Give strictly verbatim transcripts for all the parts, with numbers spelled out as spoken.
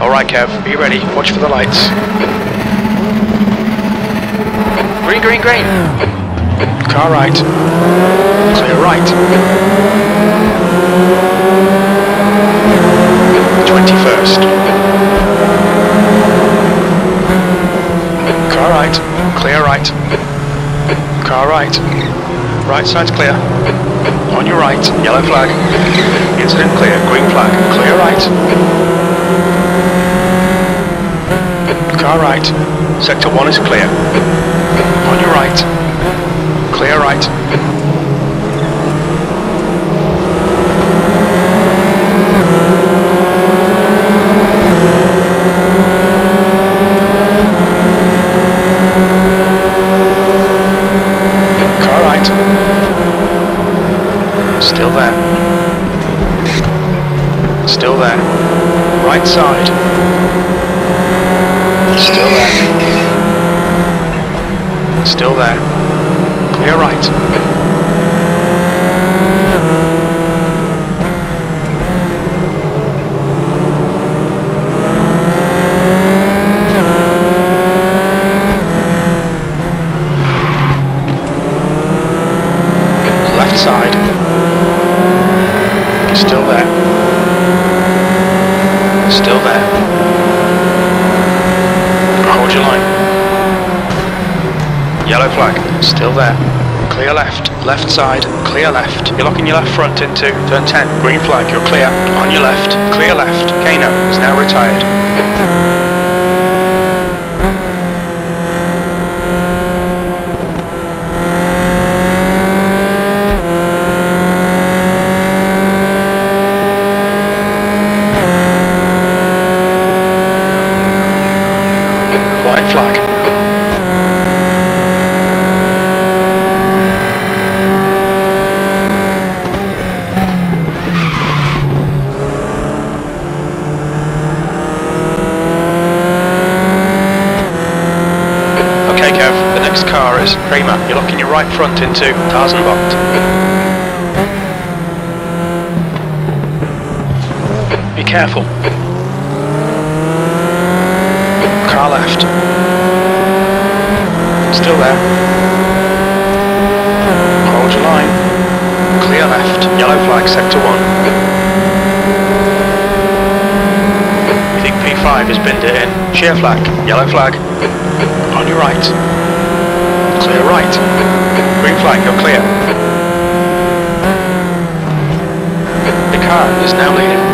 Alright Kev, are you ready? Watch for the lights. Green, green, green! Car right. Clear right. twenty-first. Car right. Clear right. Car right. Right side's clear. On your right. Yellow flag. Incident clear. Green flag. Clear right. Car right. Sector one is clear. On your right. Clear right. Car right. Still there. Still there. Right side. Still there. Still there. Clear right. Left side. Still there. Still there. Hold your line. Yellow flag, still there. Clear left, left side, clear left. You're locking your left front into turn ten. Green flag, you're clear. On your left, clear left. Kano is now retired. White flag. Okay Kev, the next car is Kramer. You're locking your right front into Tarzanbocht. Be careful. Car left. Still there. Hold your line. Clear left. Yellow flag, sector one. We think P five has binned it in. Sheer flag. Yellow flag. On your right. Clear right. Green flag, you're clear. The car is now leading.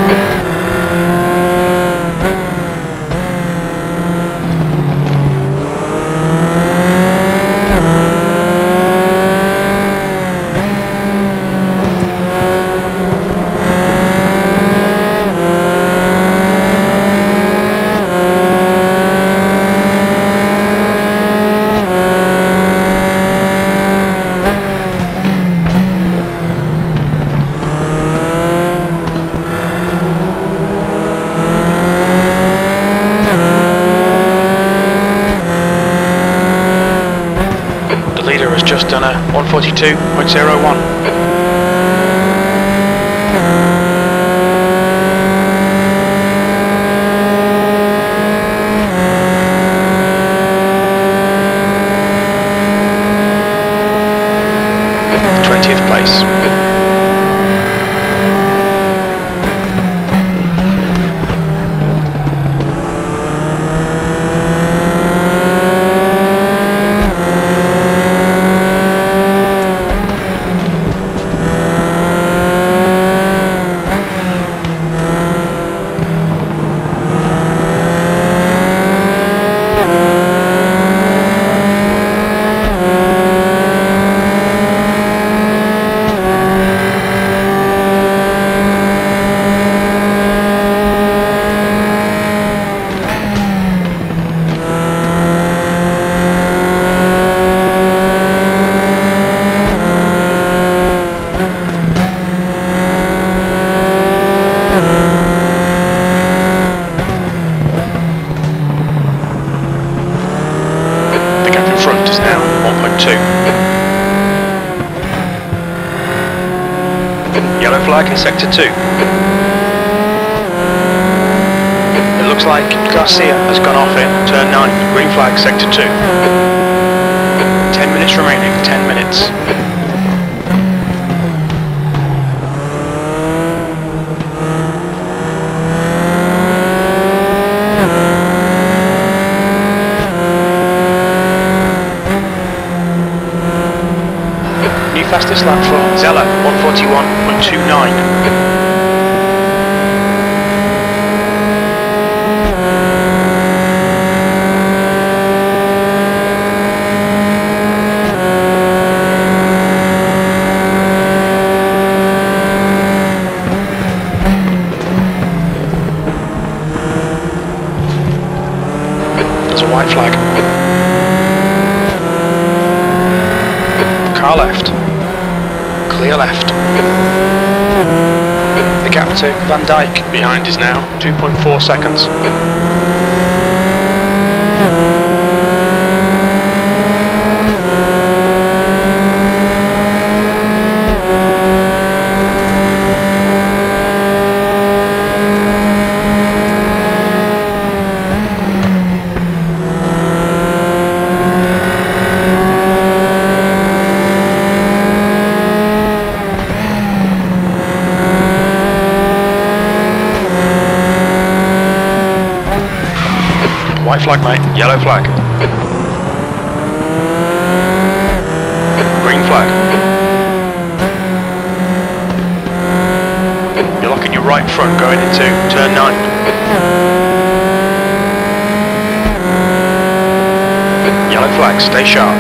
Leader has just done a one forty-two point zero one. twentieth place. Yellow flag in sector two. It looks like Garcia has gone off in turn nine, green flag, sector two. ten minutes remaining, ten minutes. New fastest lap for Zella, one forty-one point two nine. White flag. Car left. Clear left. The gap to Van Dijk behind is now two point four seconds. White flag, mate. Yellow flag. Green flag. You're locking your right front going into turn nine. Yellow flag, stay sharp.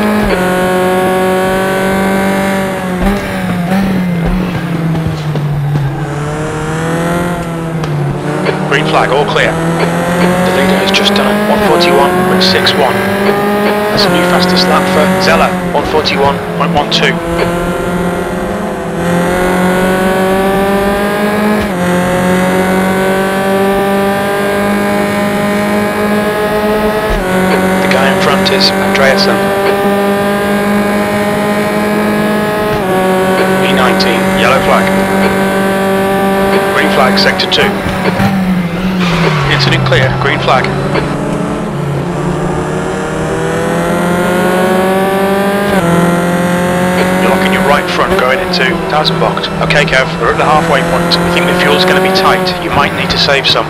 Green flag, all clear. The leader has just done a one forty-one point six one. That's a new fastest lap for Zella, one forty-one point one two. The guy in front is Andreasen. E nineteen, yellow flag. Green flag, sector two. Incident clear, green flag. You're locking your right front going into Tatuus. Okay Kev, we're at the halfway point. We think the fuel's going to be tight. You might need to save some.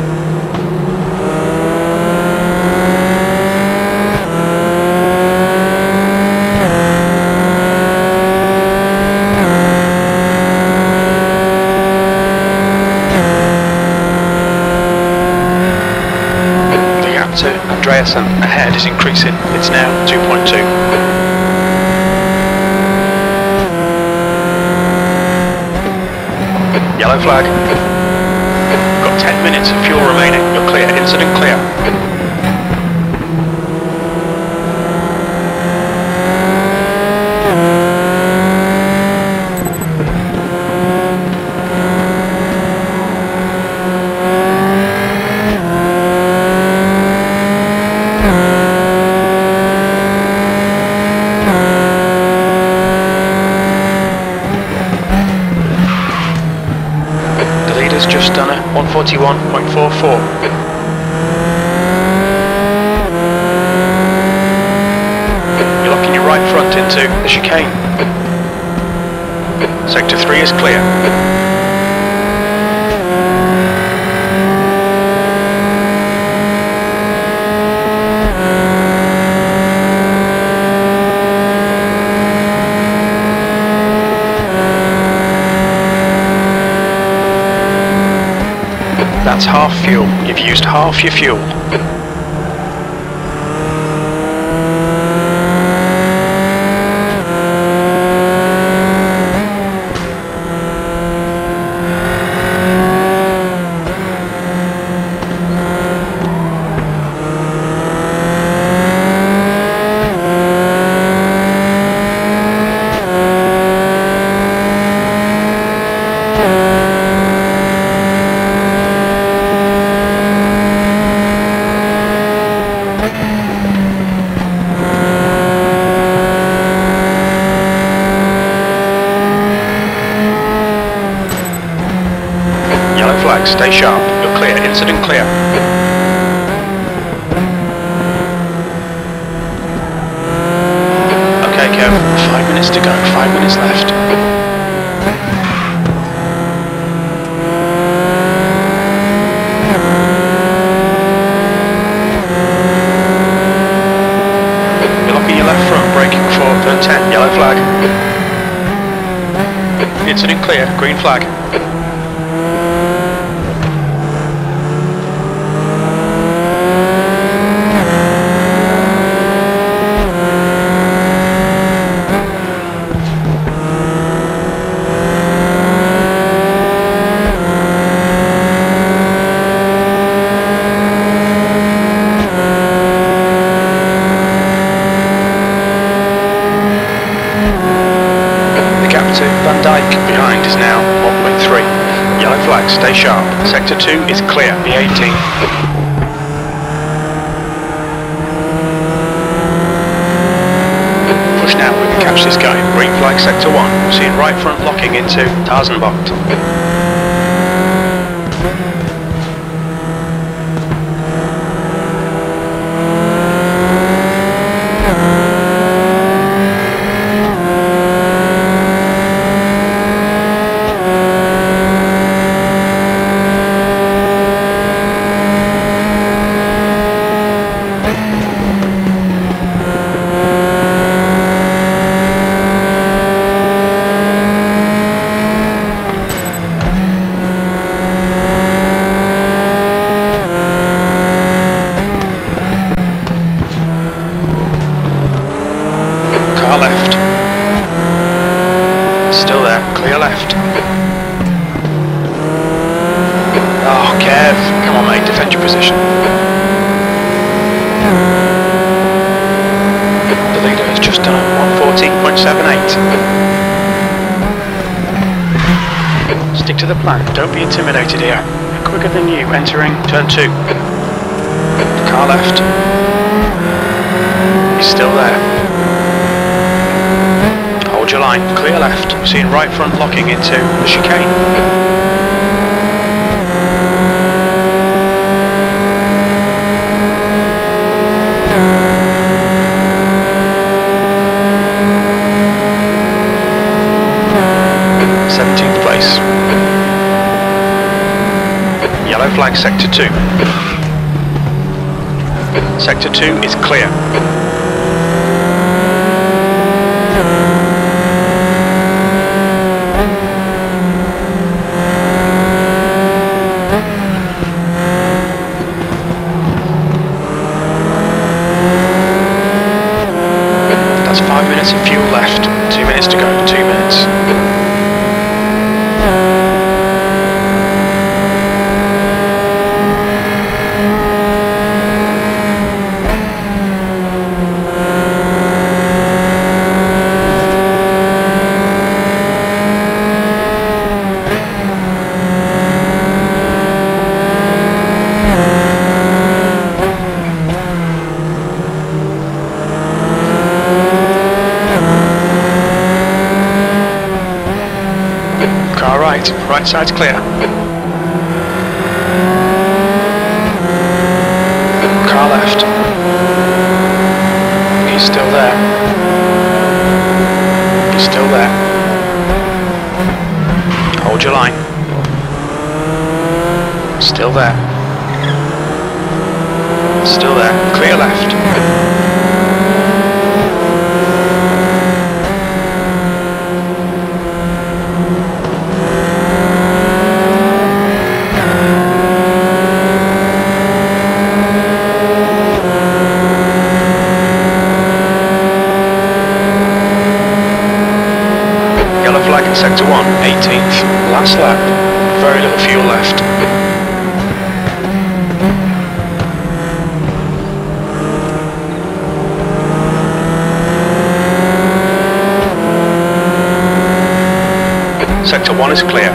To Andreasen ahead is increasing, it's now two point two. Yellow flag. Got ten minutes of fuel remaining, you're clear, incident clear. Just done a one forty-one point four four. You're locking your right front into the chicane. Sector three is clear. That's half fuel. You've used half your fuel. Stay sharp. You're clear. Incident clear. flag. Incident clear, green flag. Behind is now one point three. Yellow flag, stay sharp. Sector two is clear, B eighteen. Push now, we can catch this guy. Green flag, sector one. We're seeing right front locking into Tarzanbocht. Left. Still there, clear left. Oh, Kev, come on mate, defend your position. The leader has just done one fourteen point seven eight. Stick to the plan, don't be intimidated here. Quicker than you, entering turn two. Car left. He's still there. Hold your line, clear left. We're seeing right front locking into the chicane. seventeenth place. Yellow flag, sector two. Sector two is clear. Five minutes of fuel left. Two minutes to go. Two minutes. Car right, right side's clear. Car left. He's still there. He's still there. Hold your line. Still there. Still there. Clear left. Flag in sector one, eighteenth, last lap, very little fuel left. Sector one is clear.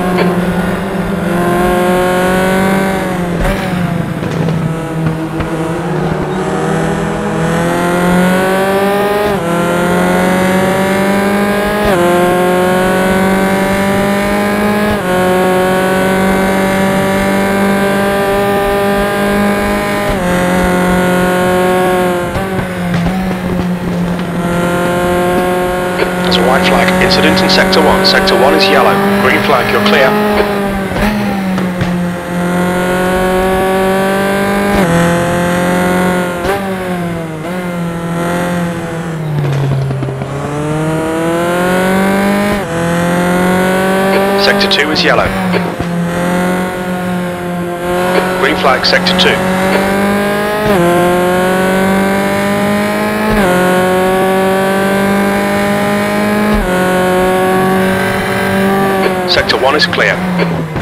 White flag, incident in sector one. Sector one is yellow. Green flag, you're clear. is yellow. Green flag, sector two. Sector one is clear.